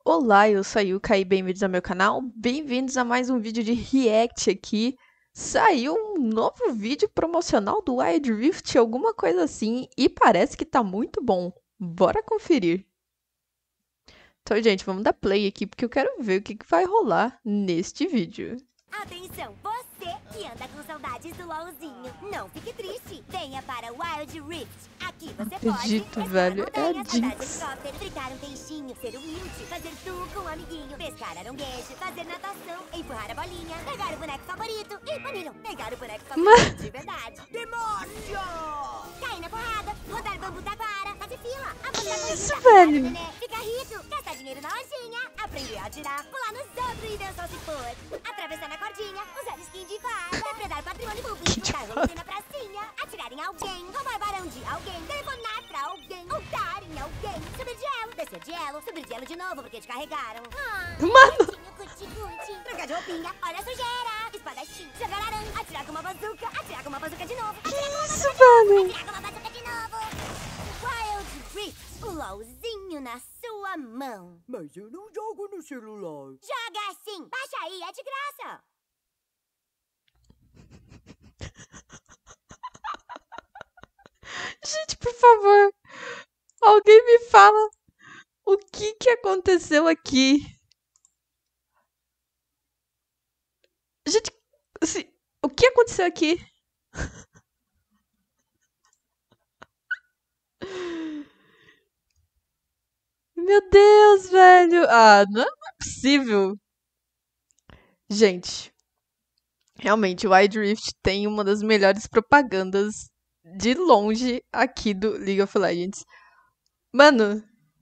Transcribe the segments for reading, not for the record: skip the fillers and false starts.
Olá, eu sou a Yuka e bem-vindos ao meu canal. Bem-vindos a mais um vídeo de react aqui. Saiu um novo vídeo promocional do Wild Rift, alguma coisa assim, e parece que tá muito bom. Bora conferir. Então, gente, vamos dar play aqui porque eu quero ver o que vai rolar neste vídeo. Atenção, você que anda com saudades do LOLzinho, não fique triste. Venha para Wild Rift. Aqui você Acredito, pode velho, escalar é a montanhas, andar de Jinx. helicóptero, fritar um peixinho, ser humilde, fazer tudo com um amiguinho, pescar aronguejo, fazer natação, empurrar a bolinha, pegar o boneco favorito e Panilo, pegar o boneco favorito de verdade. Demônio! Cair na porrada, rodar bambu taquara, fazer fila, apostar Isso, corrida, pegar o velho. nenê, ficar rico, gastar dinheiro na lojinha, aprender a atirar, pular nos outros e dançar se for, atravessar na cordinha, usar skin de fada, depredar patrimônio público, dar rolê na pracinha, atirar em alguém, roubar barão de alguém, telefonar pra alguém, ultar em alguém, subir de elo, descer de elo, subir de elo de novo porque te carregaram. Mano. Cuti-cuti, trocar de roupinha, olha a sujeira, espadachim, jogar aranha, atirar com uma bazuca de novo, atirar com uma Isso, bazuca de novo, velho. atirar com uma bazuca de novo. Wild Rift, o LOLzinho na sua mão. Mas eu não jogo no celular. Joga sim, baixa aí, é de graça. Gente, por favor, alguém me fala o que aconteceu aqui. Gente, o que aconteceu aqui? Meu Deus, velho. Ah, não é possível. Gente, realmente, o Wild Rift tem uma das melhores propagandas de longe aqui do League of Legends. Mano,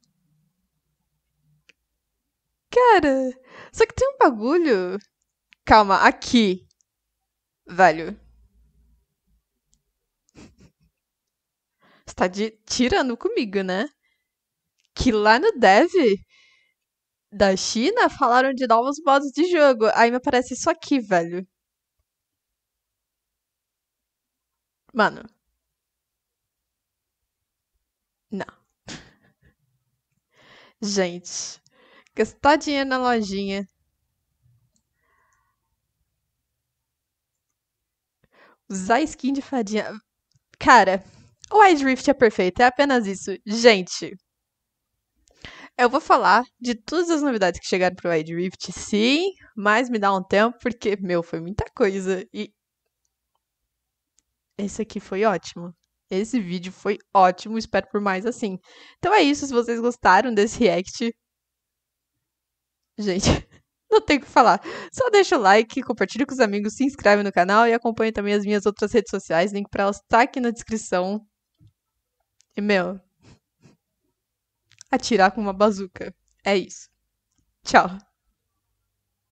cara, só que tem um bagulho. Calma, aqui, velho. Você tá tirando comigo, né? Que lá no Dev da China falaram de novos modos de jogo. Aí me aparece isso aqui, velho. Mano, não. Gente, gastar dinheiro na lojinha. Usar skin de fadinha. Cara, o Wild Rift é perfeito, é apenas isso. Gente, eu vou falar de todas as novidades que chegaram pro Wild Rift, sim, mas me dá um tempo, porque, meu, foi muita coisa. E esse aqui foi ótimo. Esse vídeo foi ótimo, espero por mais assim. Então é isso, se vocês gostaram desse react, gente, não tem o que falar. Só deixa o like, compartilha com os amigos, se inscreve no canal e acompanha também as minhas outras redes sociais. Link pra elas tá aqui na descrição. E, meu, atirar com uma bazuca. É isso. Tchau.